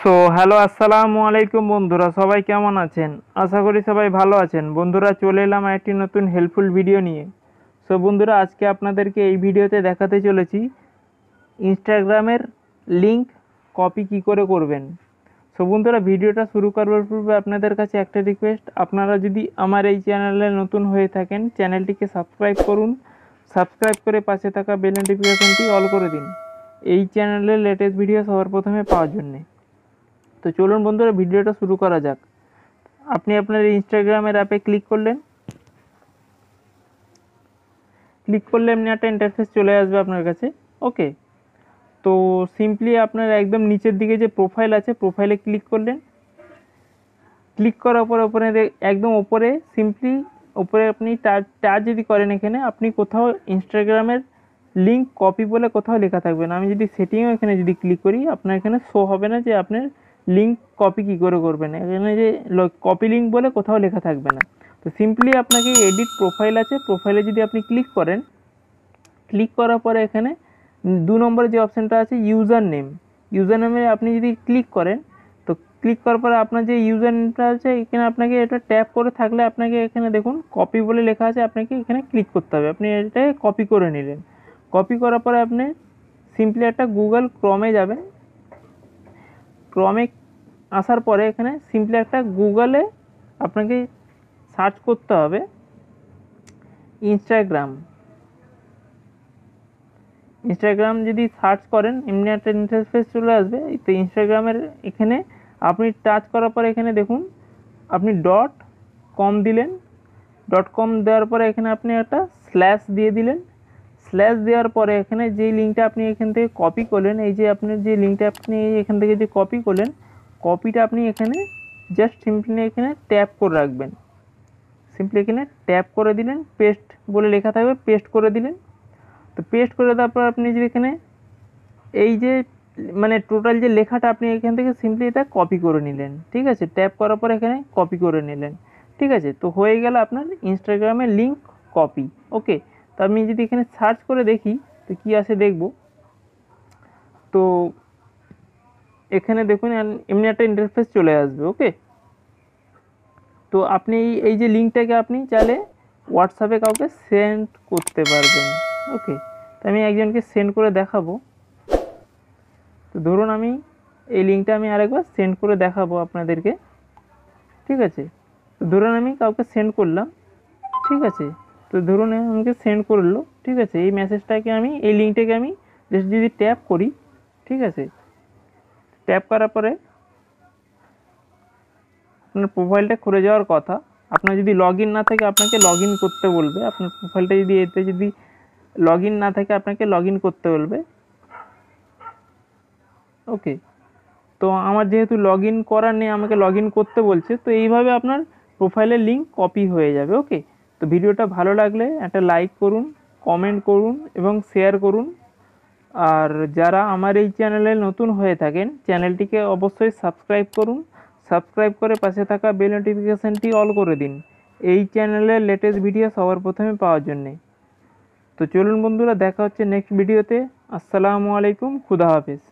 So hello আসসালামু আলাইকুম বন্ধুরা, সবাই কেমন আছেন? আশা করি সবাই ভালো আছেন। বন্ধুরা, চলে এলাম একটি নতুন হেল্পফুল ভিডিও নিয়ে। সো বন্ধুরা, আজকে আপনাদেরকে এই ভিডিওতে দেখাতে চলেছি ইনস্টাগ্রামের লিংক কপি কি করে করবেন। সো বন্ধুরা, ভিডিওটা শুরু করবার পূর্বে আপনাদের কাছে একটা রিকোয়েস্ট, আপনারা যদি আমার এই চ্যানেলে নতুন হয়ে থাকেন চ্যানেলটিকে সাবস্ক্রাইব করুন। সাবস্ক্রাইব করে পাশে থাকা বেল নোটিফিকেশনটি অল করে দিন এই চ্যানেলের লেটেস্ট ভিডিও সবার প্রথমে পাওয়ার জন্যে। তো চলুন বন্ধুরা, ভিডিওটা শুরু করা যাক। আপনি আপনার ইনস্টাগ্রামের অ্যাপে ক্লিক করলেন। ক্লিক করলে এমনি একটা ইন্টারফেস চলে আসবে আপনার কাছে। ওকে, তো সিম্পলি আপনার একদম নিচের দিকে যে প্রোফাইল আছে, প্রোফাইলে ক্লিক করলেন। ক্লিক করার পর ওপরে একদম ওপরে সিম্পলি ওপরে আপনি টাচ যদি করেন, এখানে আপনি কোথাও ইনস্টাগ্রামের লিঙ্ক কপি বলে কোথাও লেখা থাকবে না। আমি যদি সেটিংও এখানে যদি ক্লিক করি, আপনার এখানে শো হবে না যে আপনার লিঙ্ক কপি কী করে করবেন। এখানে যে কপি লিঙ্ক বলে কোথাও লেখা থাকবে না। তো সিম্পলি আপনাকে এডিট প্রোফাইল আছে, প্রোফাইলে যদি আপনি ক্লিক করেন, ক্লিক করার পরে এখানে 2 নম্বরে যে অপশানটা আছে ইউজার নেম, ইউজার নেমে আপনি যদি ক্লিক করেন, তো ক্লিক করার পরে আপনার যে ইউজার নেমটা আছে এখানে আপনাকে এটা ট্যাপ করে থাকলে আপনাকে এখানে দেখুন কপি বলে লেখা আছে, আপনাকে এখানে ক্লিক করতে হবে। আপনি এটাকে কপি করে নিলেন। কপি করার পরে আপনি সিম্পলি একটা গুগল ক্রমে যাবেন। ক্রমে আসার পরে এখানে সিম্পলি একটা গুগলে আপনাকে সার্চ করতে হবে ইনস্টাগ্রাম। ইনস্টাগ্রাম যদি সার্চ করেন এমনি একটা ইন্টারফেস চলে আসবে। তো ইনস্টাগ্রামের এখানে আপনি টাচ করার পরে এখানে দেখুন আপনি .com দিলেন। .com দেওয়ার পরে এখানে আপনি একটা স্ল্যাশ দিয়ে দিলেন। স্ল্যাশ দেওয়ার পরে এখানে যে লিঙ্কটা আপনি এখান থেকে কপি করলেন, এই যে আপনার যে লিঙ্কটা আপনি এখান থেকে যে কপি করলেন, কপিটা আপনি এখানে জাস্ট সিম্পলি এখানে ট্যাপ করে রাখবেন। সিম্পলি এখানে ট্যাপ করে দিলেন, পেস্ট বলে লেখা থাকবে, পেস্ট করে দিলেন। তো পেস্ট করে দেওয়ার পর আপনি যদি এখানে এই যে মানে টোটাল যে লেখাটা আপনি এখান থেকে সিম্পলি এটা কপি করে নিলেন। ঠিক আছে, ট্যাপ করার পর এখানে কপি করে নিলেন। ঠিক আছে, তো হয়ে গেল আপনার ইনস্টাগ্রামের লিঙ্ক কপি। ওকে, তো আমি যদি এখানে সার্চ করে দেখি তো কী আসে দেখব। তো এখানে দেখুন এমনি একটা ইন্টারফেস চলে আসবে। ওকে, তো আপনি এই যে লিঙ্কটাকে আপনি চাইলে হোয়াটসঅ্যাপে কাউকে সেন্ড করতে পারবেন। ওকে, তো আমি একজনকে সেন্ড করে দেখাবো। তো ধরুন আমি এই লিঙ্কটা আমি আরেকবার সেন্ড করে দেখাবো আপনাদেরকে। ঠিক আছে, তো ধরুন আমি কাউকে সেন্ড করলাম। ঠিক আছে, তো ধরুন আমাকে সেন্ড করলো। ঠিক আছে, এই মেসেজটাকে আমি এই লিঙ্কটাকে আমি জাস্ট যদি ট্যাপ করি, ঠিক আছে, ট্যাপ করার পরে আপনার প্রোফাইলটা খুলে যাওয়ার কথা। আপনার যদি লগ ইন না থাকে আপনাকে লগ ইন করতে বলবে। আপনার প্রোফাইলটা যদি এতে যদি লগ ইন না থাকে আপনাকে লগ ইন করতে বলবে। ওকে, তো আমার যেহেতু লগ ইন করার নেই, আমাকে লগ ইন করতে বলছে। তো এইভাবে আপনার প্রোফাইলের লিঙ্ক কপি হয়ে যাবে। ওকে, তো ভিডিওটা ভালো লাগলে একটা লাইক করুন, কমেন্ট করুন এবং শেয়ার করুন। আর যারা আমার এই চ্যানেলে নতুন হয়ে থাকেন চ্যানেলটিকে অবশ্যই সাবস্ক্রাইব করুন। সাবস্ক্রাইব করে পাশে থাকা বেল নোটিফিকেশানটি অল করে দিন এই চ্যানেলের লেটেস্ট ভিডিও সবার প্রথমে পাওয়ার জন্যে। তো চলুন বন্ধুরা, দেখা হচ্ছে নেক্সট ভিডিওতে। আসসালামু আলাইকুম, খুদা হাফেজ।